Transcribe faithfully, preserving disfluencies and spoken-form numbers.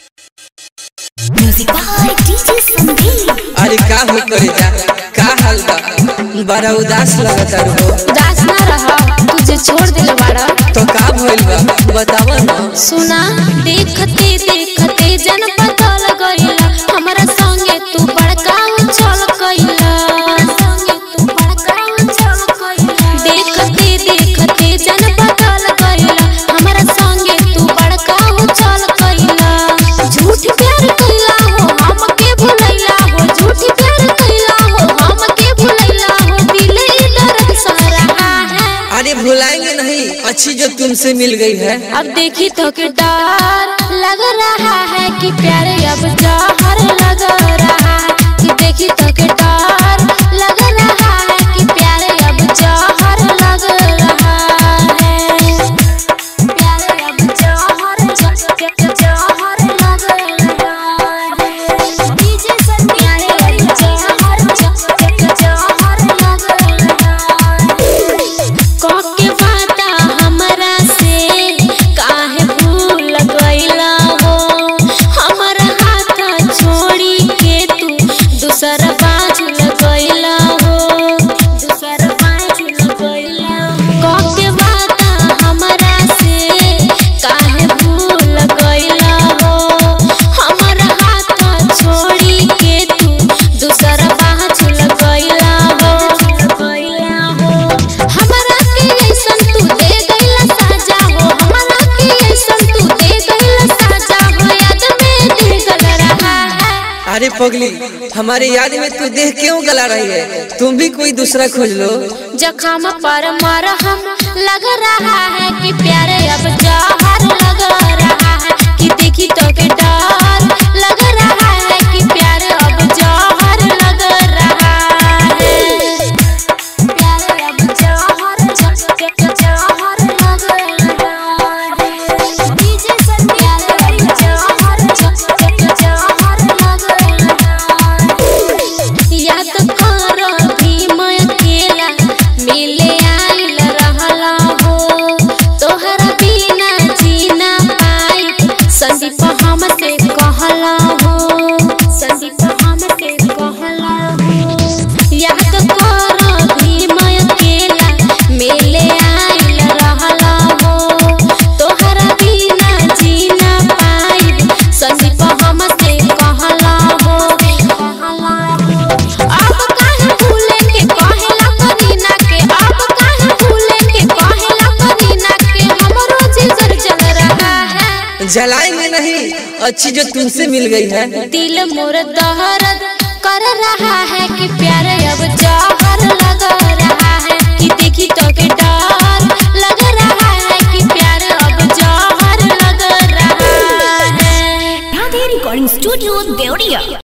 Music by DJ Sandeep. अरे का हो करे जा, का हाल बा? बड़ा उदास लगता हो। उदास ना रहा, तुझे छोड़ दिल बाड़ा तो का भइल बा बतावा ना। सुना, देखते देखते जन बदल गइला, हमरा संगे तू बड़का उछल गइला, संगे तू बड़का उछल गइला। देखते देखते जन बदल गइला, हमरा संगे तू बड़का उछल गइला। झूठ प्यार कइला हो, हमके भुलैला हो, झूठ प्यार कइला हो, हमके भुलैला हो, दिल ई दर्द सह रहा है। अरे भुलाएंगे नहीं, अच्छी जो तुमसे मिल गई है। अब देखी तो कि डर लग रहा है कि प्यार अब जहर लग रहा है, कि देखी तो कि डर लग रहा है कि प्यार अब जहर लग रहा है, प्यार अब जहर जहर लग रहा है। डीजे सन प्यार अब जहर जहर लग रहा है। कोके वादा हमरा से काहे भूल गइला हो, हमर हाथ छोड़ी के तू दूसर बाजू लगइला हो, दूसर बाजू लगइला हो। कोके वादा हमरा से काहे भूल गइला हो, हमर हाथ छोड़ी के तू दूसर बाजू लगइला हो, लगइला हो। हमरा के ऐसन तू दे गइला साजा हो, हमरा के ऐसन तू दे गइला साजा हो, याद में दिल गल रहा है। अरे पगली, हमारे याद में तू देह क्यों गला रही है? तुम भी कोई दूसरा खोज लो। जख्म पर मरहम लग रहा है कि प्यार अब जहर लग रहा है, कि देखी तो के डर लग रहा है कि प्यार अब जहर लग रहा है, प्यार अब जहर जहर लग रहा है। डीजे सन प्यार अब जहर जहर लग रहा है। याद कर भीम अकेला मिले आइल रहला हो, तोहरा बिना जीना पाई संदीप हमसे कहला हो, संदीप हमसे कहला हो। याद कर भीम अकेला मिले आइल रहला हो, तोहरा बिना जीना पाई संदीप हमसे कहला हो, कहला हो। अब काहे भूले के कहेला करीना के, अब काहे भूले के कहेला करीना के, हमरो जिगर जल रहा है। जलाएंगे नहीं, अच्छी जो तुमसे मिल गई है। दिल मोर दर्द कर रहा है कि प्यार अब जहर लग रहा है, कि देखी तो के डर लग रहा है कि प्यार अब जहर लग रहा है। Radhe recording studio Deoria.